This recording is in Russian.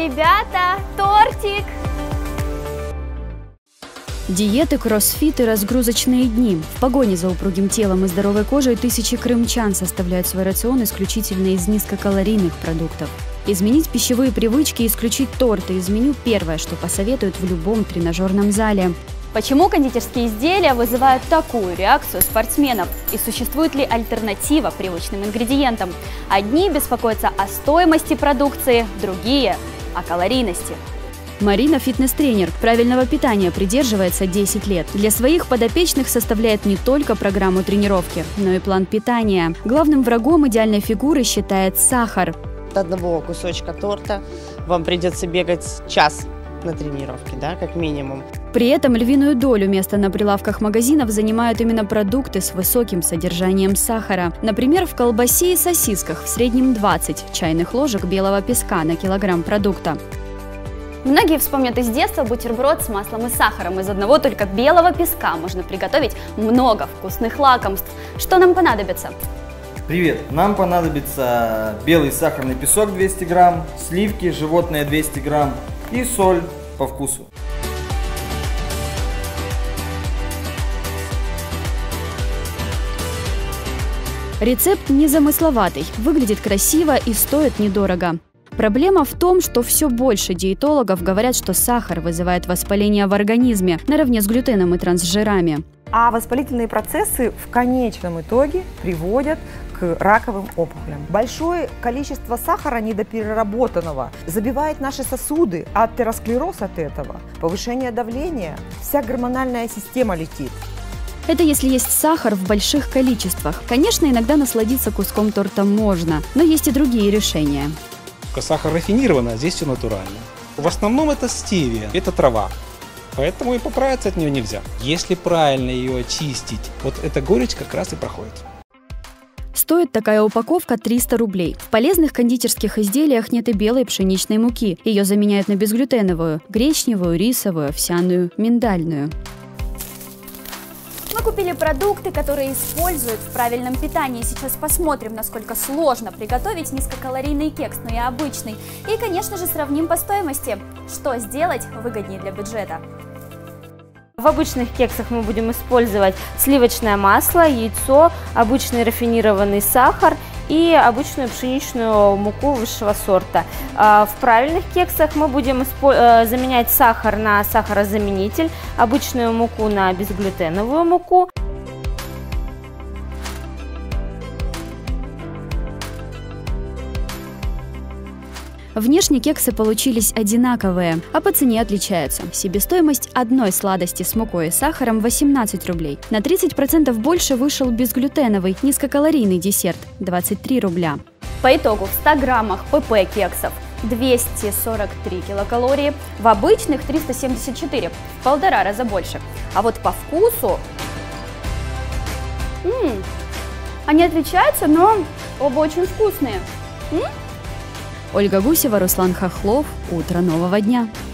Ребята, тортик! Диеты, кроссфит и разгрузочные дни. В погоне за упругим телом и здоровой кожей тысячи крымчан составляют свой рацион исключительно из низкокалорийных продуктов. Изменить пищевые привычки и исключить торты из меню – первое, что посоветуют в любом тренажерном зале. Почему кондитерские изделия вызывают такую реакцию спортсменов? И существует ли альтернатива привычным ингредиентам? Одни беспокоятся о стоимости продукции, другие – о калорийности. Марина – фитнес-тренер, правильного питания придерживается 10 лет. Для своих подопечных составляет не только программу тренировки, но и план питания. Главным врагом идеальной фигуры считает сахар. От одного кусочка торта вам придется бегать час на тренировке, да, как минимум. При этом львиную долю места на прилавках магазинов занимают именно продукты с высоким содержанием сахара. Например, в колбасе и сосисках в среднем 20 чайных ложек белого песка на килограмм продукта. Многие вспомнят из детства бутерброд с маслом и сахаром. Из одного только белого песка можно приготовить много вкусных лакомств. Что нам понадобится? Привет! Нам понадобится белый сахарный песок 200 грамм, сливки животные 200 грамм и соль по вкусу. Рецепт незамысловатый, выглядит красиво и стоит недорого. Проблема в том, что все больше диетологов говорят, что сахар вызывает воспаление в организме наравне с глютеном и трансжирами. А воспалительные процессы в конечном итоге приводят к раковым опухолям. Большое количество сахара недопереработанного забивает наши сосуды, а атеросклероз от этого, повышение давления, вся гормональная система летит. Это если есть сахар в больших количествах. Конечно, иногда насладиться куском торта можно, но есть и другие решения. Сахар рафинированный, а здесь все натурально. В основном это стевия, это трава. Поэтому и поправиться от нее нельзя. Если правильно ее очистить, вот эта горечь как раз и проходит. Стоит такая упаковка 300 рублей. В полезных кондитерских изделиях нет и белой пшеничной муки. Ее заменяют на безглютеновую – гречневую, рисовую, овсяную, миндальную. Мы купили продукты, которые используют в правильном питании. Сейчас посмотрим, насколько сложно приготовить низкокалорийный кекс, но и обычный. И, конечно же, сравним по стоимости. Что сделать выгоднее для бюджета? В обычных кексах мы будем использовать сливочное масло, яйцо, обычный рафинированный сахар и обычную пшеничную муку высшего сорта. В правильных кексах мы будем заменять сахар на сахарозаменитель, обычную муку на безглютеновую муку. Внешне кексы получились одинаковые, а по цене отличаются. Себестоимость одной сладости с мукой и сахаром 18 рублей. На 30% больше вышел безглютеновый низкокалорийный десерт – 23 рубля. По итогу в 100 граммах ПП кексов 243 килокалории, в обычных 374, в 1,5 раза больше. А вот по вкусу они отличаются, но оба очень вкусные. Ольга Гусева, Руслан Хохлов. Утро нового дня.